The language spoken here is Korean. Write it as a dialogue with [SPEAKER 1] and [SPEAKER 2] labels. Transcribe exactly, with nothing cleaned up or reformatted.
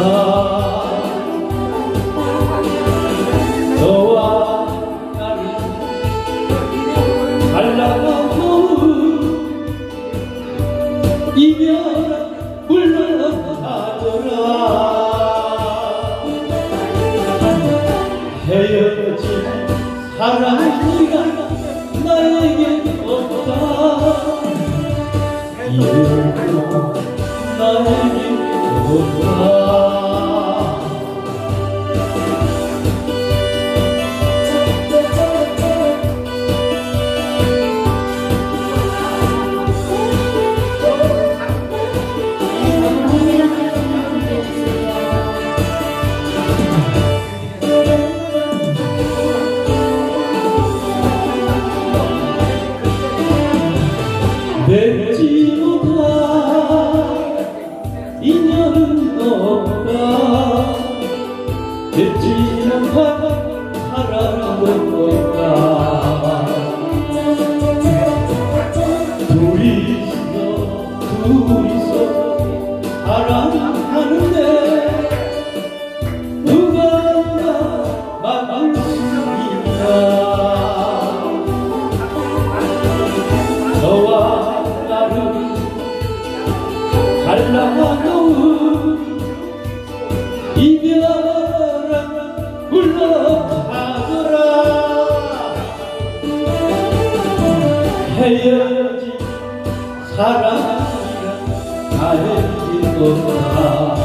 [SPEAKER 1] 너와 나를 갈라놓은 이별은 물러가더라. 헤어진 사랑이가 나에게 없다. 이별도 나에게 없다. 맺지 못한 인연은 없다. 맺지 못한 사랑은 없다. 둘이서 둘이서 사랑하는데 누가 누가 막을 수 있나. 너와 갈라놓은 이별은 물러가더라. 헤어진 사랑이란 나에게 없다.